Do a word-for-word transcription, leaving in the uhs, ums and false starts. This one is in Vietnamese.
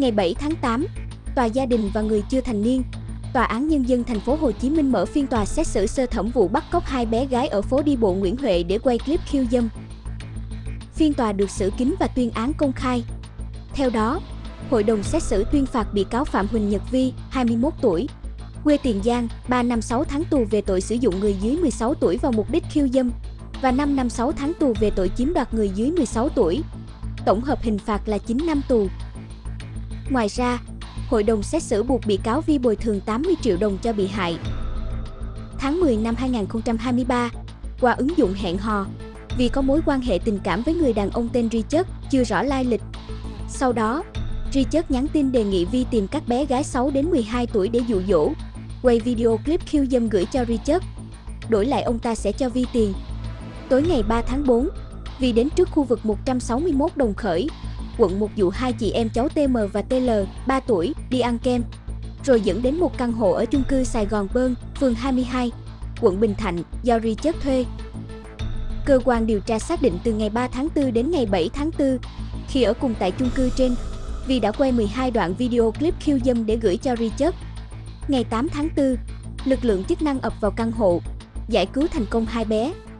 Ngày bảy tháng tám, Tòa gia đình và người chưa thành niên, Tòa án Nhân dân thành phố Hồ Chí Minh mở phiên tòa xét xử sơ thẩm vụ bắt cóc hai bé gái ở phố đi bộ Nguyễn Huệ để quay clip khiêu dâm. Phiên tòa được xử kín và tuyên án công khai. Theo đó, hội đồng xét xử tuyên phạt bị cáo Phạm Huỳnh Nhật Vi, hai mươi mốt tuổi, quê Tiền Giang, ba năm sáu tháng tù về tội sử dụng người dưới mười sáu tuổi vào mục đích khiêu dâm và năm năm sáu tháng tù về tội chiếm đoạt người dưới mười sáu tuổi. Tổng hợp hình phạt là chín năm tù. Ngoài ra, hội đồng xét xử buộc bị cáo Vi bồi thường tám mươi triệu đồng cho bị hại. Tháng mười năm hai nghìn không trăm hai mươi ba, qua ứng dụng hẹn hò, Vi có mối quan hệ tình cảm với người đàn ông tên Richard, chưa rõ lai lịch. Sau đó, Richard nhắn tin đề nghị Vi tìm các bé gái sáu đến mười hai tuổi để dụ dỗ, quay video clip khiêu dâm gửi cho Richard. Đổi lại ông ta sẽ cho Vi tiền. Tối ngày ba tháng tư, Vi đến trước khu vực một trăm sáu mươi mốt Đồng Khởi, quận một dụ hai chị em cháu T M và T L, ba tuổi, đi ăn kem, rồi dẫn đến một căn hộ ở chung cư Sài Gòn Pearl, phường hai mươi hai, quận Bình Thạnh, do Richard thuê. Cơ quan điều tra xác định từ ngày ba tháng tư đến ngày bảy tháng tư, khi ở cùng tại chung cư trên, Vi đã quay mười hai đoạn video clip khiêu dâm để gửi cho Richard. Ngày tám tháng tư, lực lượng chức năng ập vào căn hộ, giải cứu thành công hai bé.